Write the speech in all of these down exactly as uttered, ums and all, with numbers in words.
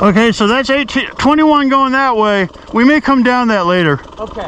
Okay, so that's eighteen, twenty-one going that way. We may come down that later. Okay.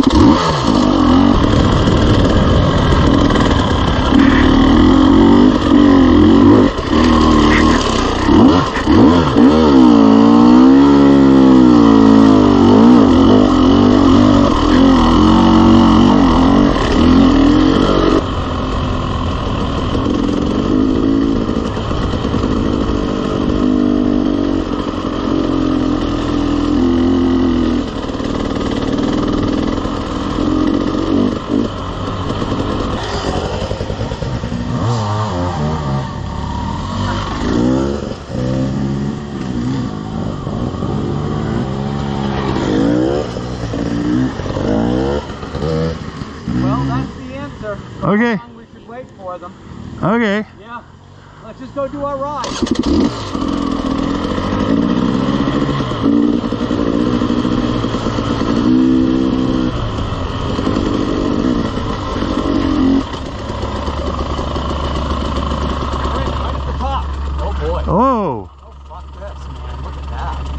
Okay. How long we should wait for them. Okay. Yeah. Let's just go do our ride. Right at the top. Oh boy. Oh. Oh fuck this, man. Look at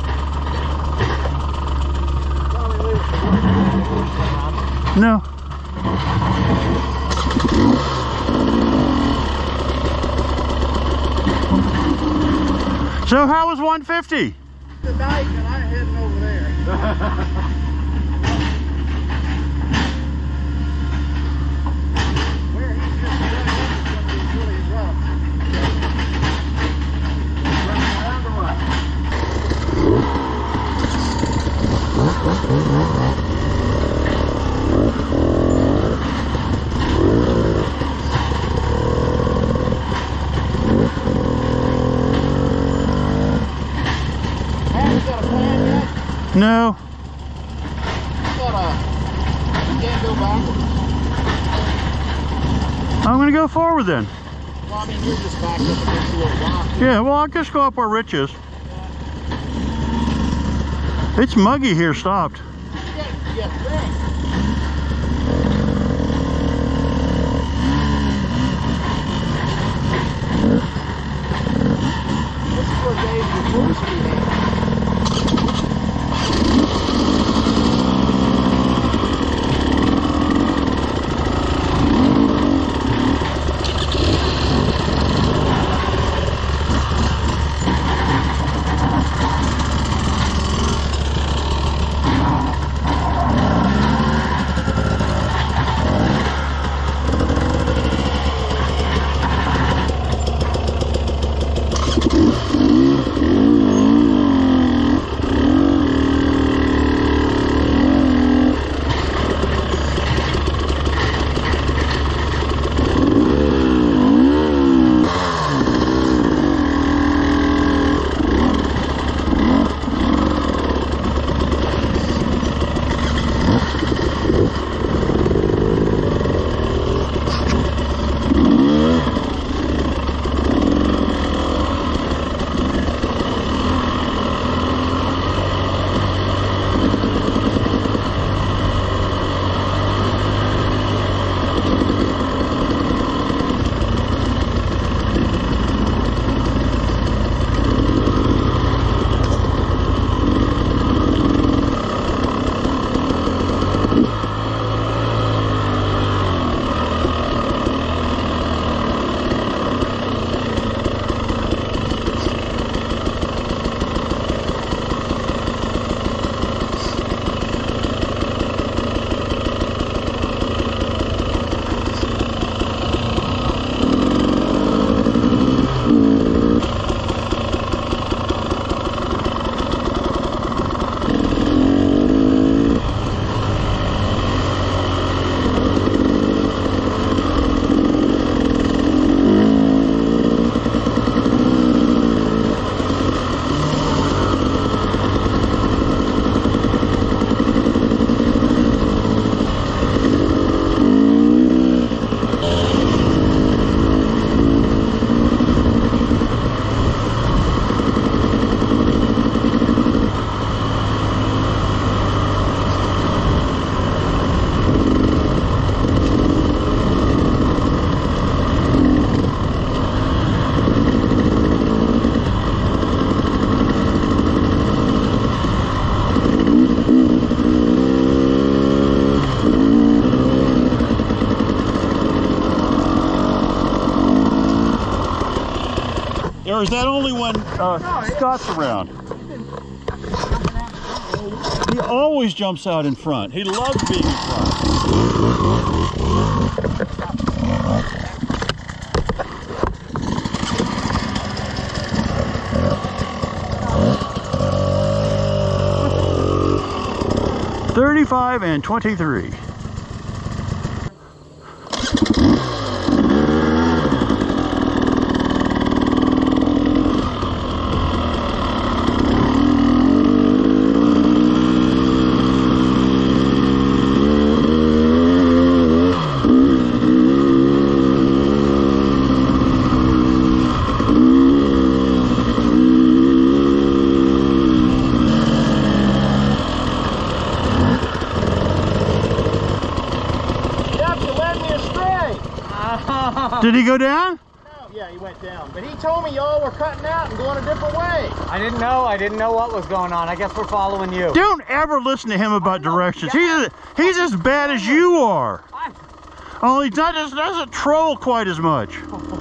that. No. So how was one fifty? The night and I'm heading over there. Where he's just running is really rough. Running around or what? No. But, uh, you can't go backwards. I'm gonna go forward then. Well, I mean, you're just backed up against a little rock. Yeah, well, I'll just go up where Rich is. It's muggy here, stopped. You got, you got things. This is where Dave was supposed to be. Or is that only when uh, No, it- Scott's around? He always jumps out in front. He loves being in front. thirty-five and twenty-three. Did he go down? No, yeah, he went down. But he told me y'all were cutting out and going a different way. I didn't know. I didn't know what was going on. I guess we're following you. Don't ever listen to him about directions. He's, he's as bad as you are. Only he not just doesn't troll quite as much.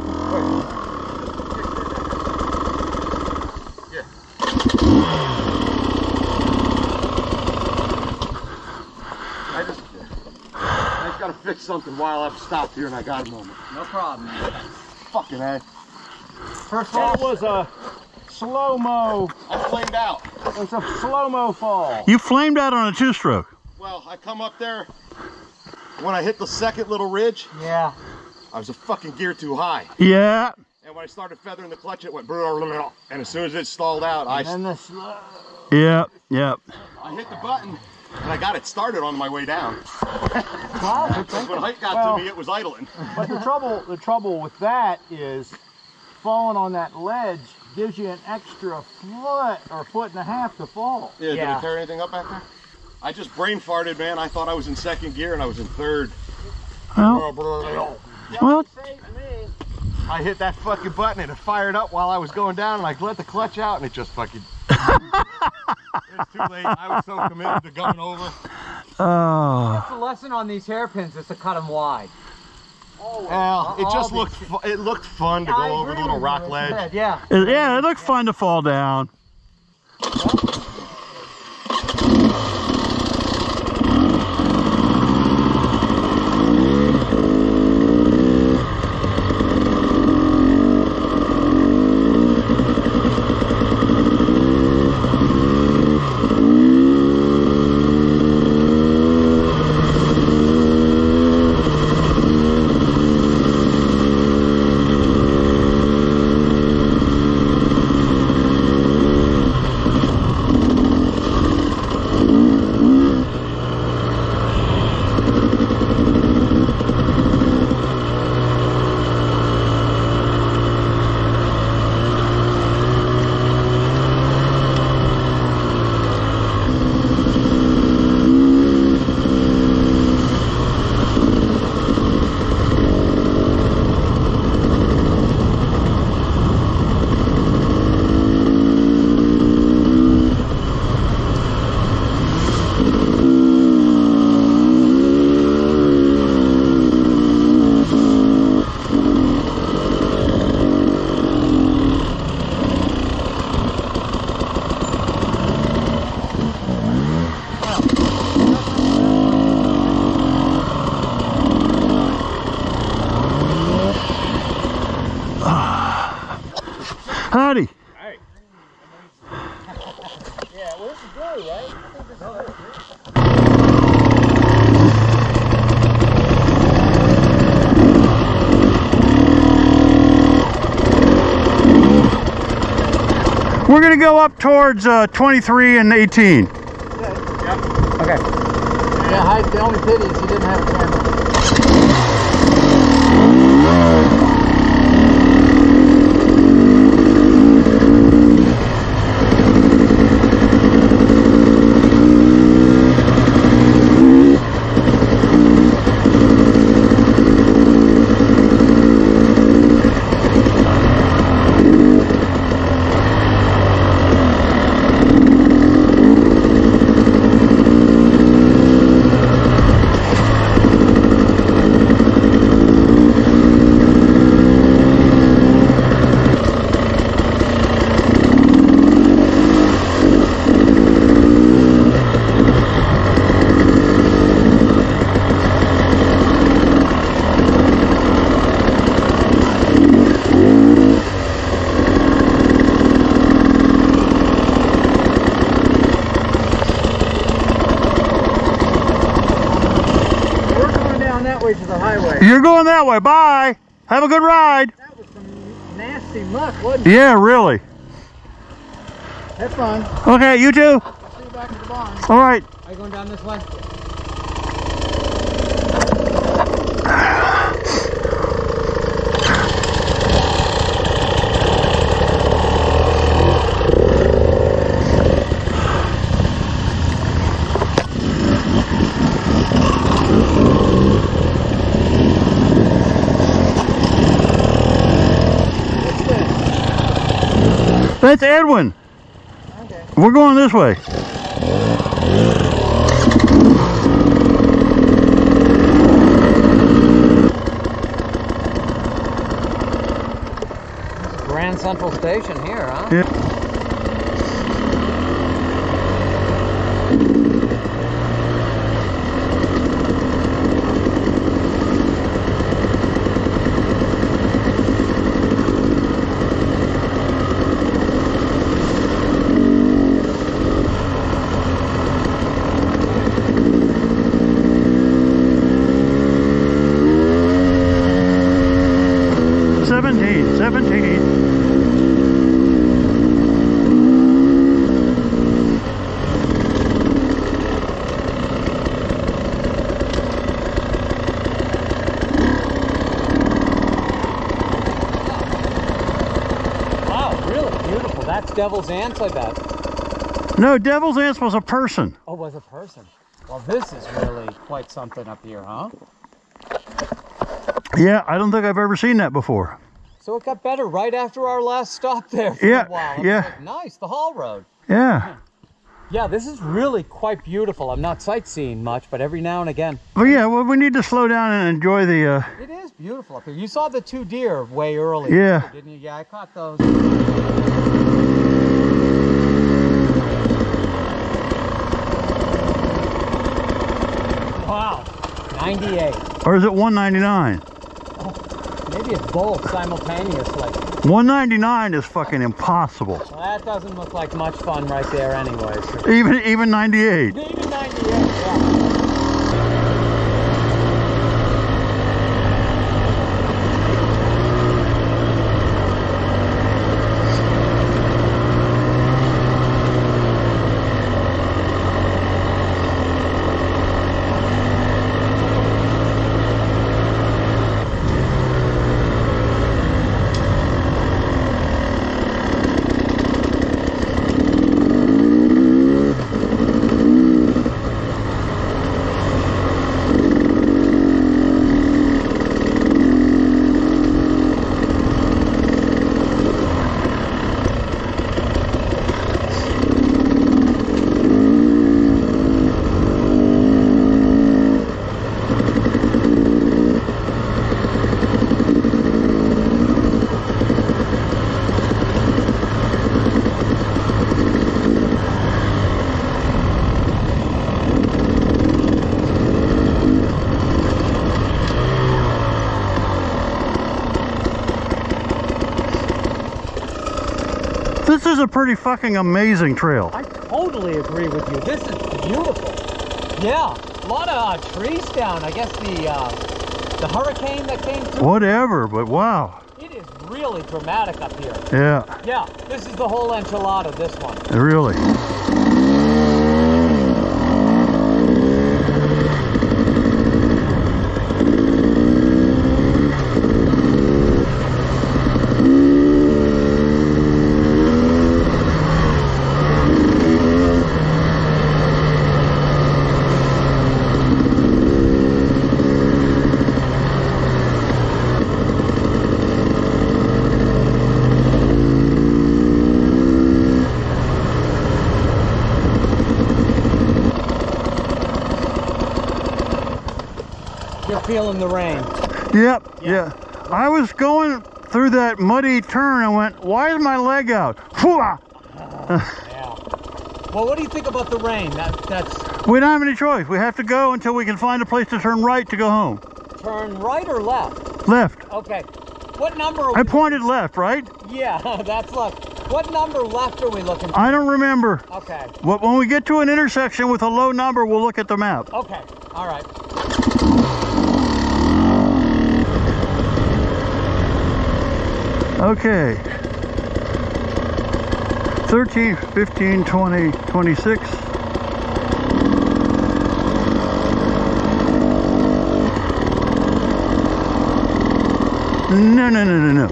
I just, I just gotta fix something while I've stopped here and I got a moment. No problem. Fucking A. First of all, That was a slow-mo. I flamed out. It was a slow-mo fall. You flamed out on a two-stroke. Well, I come up there. When I hit the second little ridge, yeah. I was a fucking gear too high. Yeah. And when I started feathering the clutch, it went brrrr, and as soon as it stalled out, I, And the slow. Yep. Yep. I hit the button and I got it started on my way down. Wow, good thinking. When height got Well- to me, it was idling. But the trouble, the trouble with that is falling on that ledge gives you an extra foot or foot and a half to fall. Yeah, did Yeah. it tear anything up back there? I just brain farted, man. I thought I was in second gear and I was in third. Well, well, Saved me. I hit that fucking button and it fired up while I was going down and I let the clutch out and it just fucking... It's too late. I was so committed to going over. oh. That's the lesson on these hairpins is to cut them wide. Well, it just looked fu it looked fun to I go over agree the little with rock you. ledge. Yeah. Yeah, it looked fun to fall down. Howdy. Hey. Yeah, well, this is good, right? I think this is good. We're gonna go up towards uh, twenty-three and eighteen. Okay. Yeah, I, the only pity is he didn't have a camera. You're going that way. Bye. Have a good ride. That was some nasty muck, wasn't it? Yeah, really. Have fun. Okay, you too. I'll see you back at the barn. All right. Are you going down this way? That's Edwin. Okay. We're going this way. Grand Central Station here, huh? Yeah. seventeen, seventeen. Wow, really beautiful. That's Devil's Anse, I bet. No, Devil's Anse was a person. Oh, was a person. Well, this is really quite something up here, huh? Yeah, I don't think I've ever seen that before. So it got better right after our last stop there for Yeah, a while. I was yeah. like, nice, the Hall Road. Yeah. Yeah, this is really quite beautiful. I'm not sightseeing much, but every now and again. Well, yeah, well, we need to slow down and enjoy the... Uh, It is beautiful up here. You saw the two deer way early, Yeah. didn't you? Yeah, I caught those. Wow, ninety-eight. or is it one ninety-nine? Maybe it's both simultaneously. one ninety-nine is fucking impossible. Well, that doesn't look like much fun right there anyways. Even even ninety-eight. Even ninety-eight, yeah. This is a pretty fucking amazing trail. I totally agree with you. This is beautiful. Yeah, a lot of uh, trees down. I guess the uh, the hurricane that came through. Whatever, but wow. It is really dramatic up here. Yeah, Yeah, this is the whole enchilada, this one. really. You're feeling the rain. Yep, yeah. I was going through that muddy turn and went, why is my leg out? Hooah! Yeah. Well, what do you think about the rain? That, that's We don't have any choice. We have to go until we can find a place to turn right to go home. turn right or left? Left. Okay. What number are I we pointed left, right? Yeah, that's left. What number left are we looking for? I don't remember. Okay. Wh- When we get to an intersection with a low number, we'll look at the map. Okay. All right. Okay. thirteen, fifteen, twenty, twenty-six. No, no, no, no, no.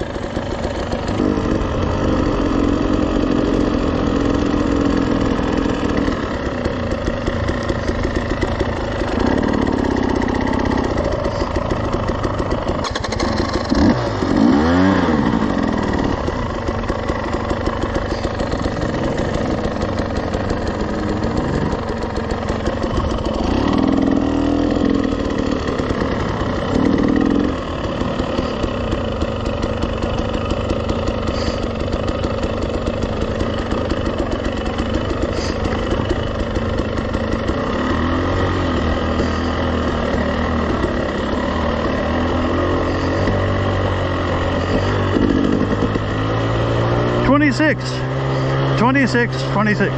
twenty-six, twenty-six, twenty-six.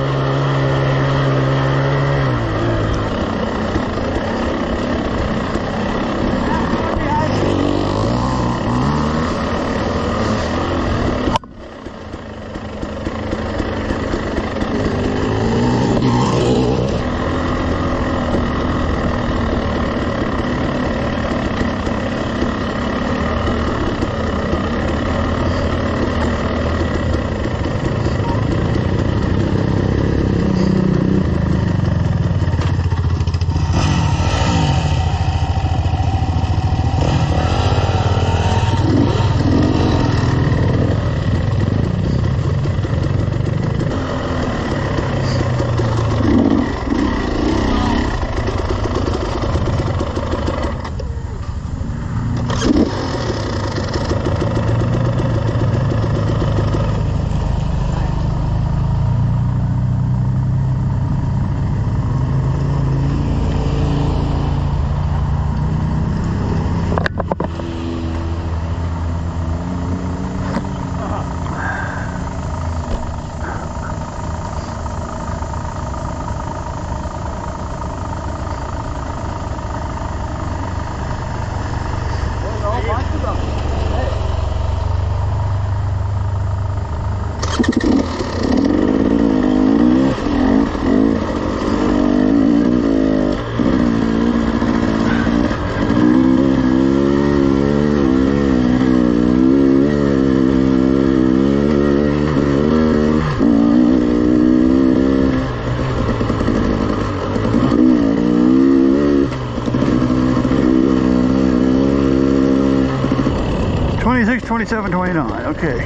twenty-six, twenty-seven, twenty-nine, okay.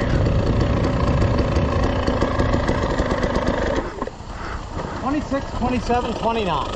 twenty-six, twenty-seven, twenty-nine.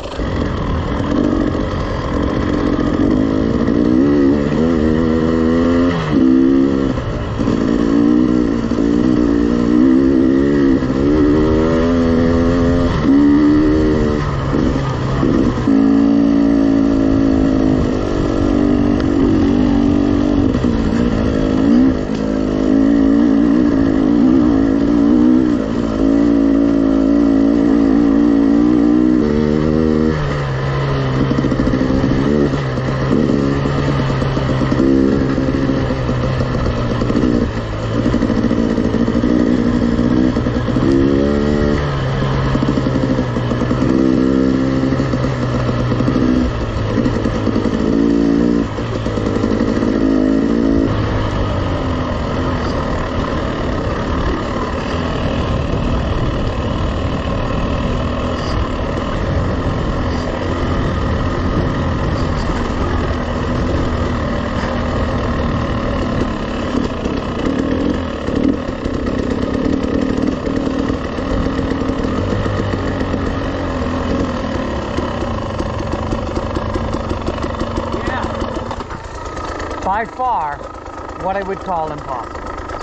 By far, what I would call impossible.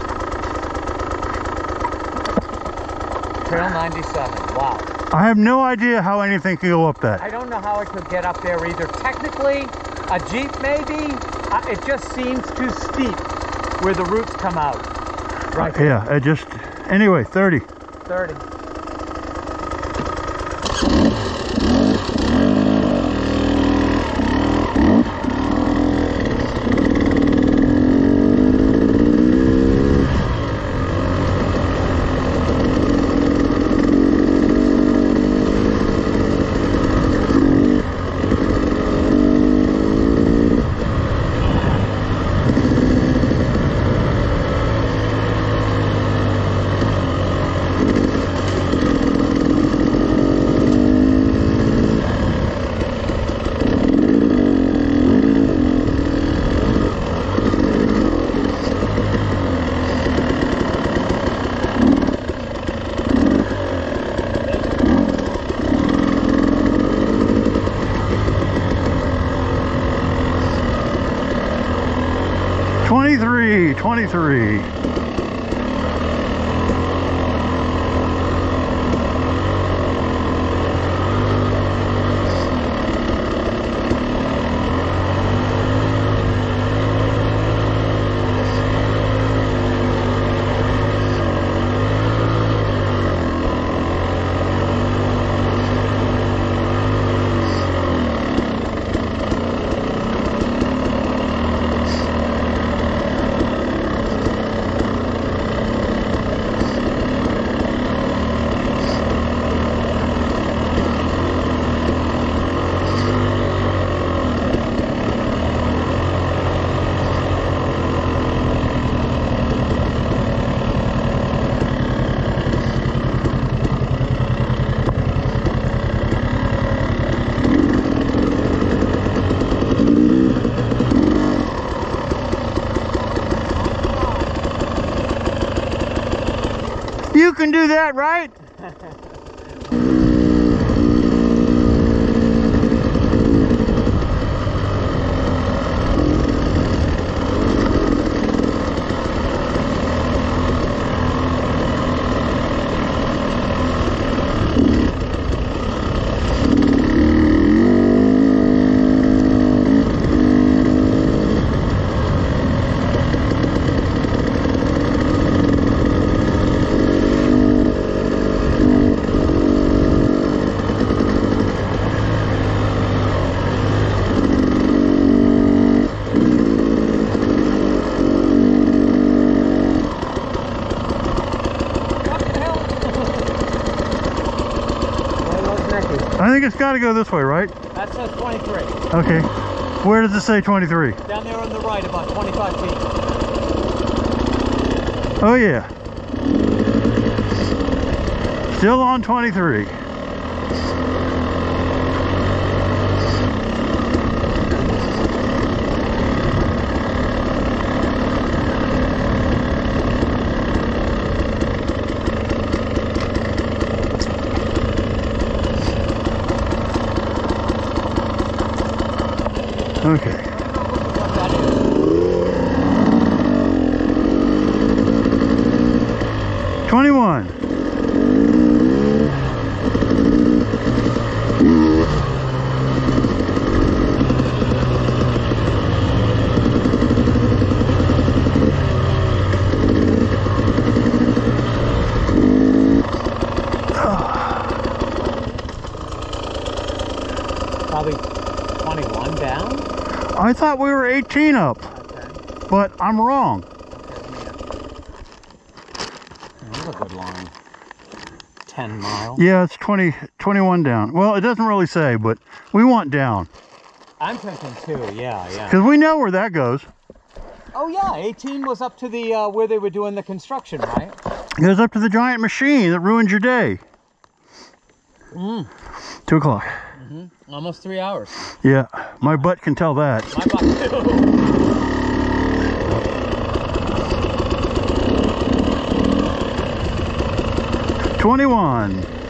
Trail ninety-seven, wow. I have no idea how anything can go up that. I don't know how I could get up there either. Technically, a Jeep maybe, uh, it just seems too steep where the roots come out. Right. Uh, yeah, it just, anyway, thirty. thirty. twenty-three. You can do that, right? I think it's got to go this way, right? That says twenty-three. Okay. Where does it say twenty-three? Down there on the right, about twenty-five feet. Oh, yeah. Still on twenty-three. Okay. twenty-one. Probably twenty-one down? I thought we were eighteen up, Okay. but I'm wrong. That's a good line. ten mile. Yeah, it's twenty, twenty-one down. Well, it doesn't really say, but we want down. I'm thinking two, yeah, yeah. Because we know where that goes. Oh yeah, eighteen was up to the, uh, where they were doing the construction, right? It goes up to the giant machine that ruins your day. Mm. Two o'clock. Mm-hmm. Almost three hours. Yeah, my butt can tell that. My butt too. twenty-one.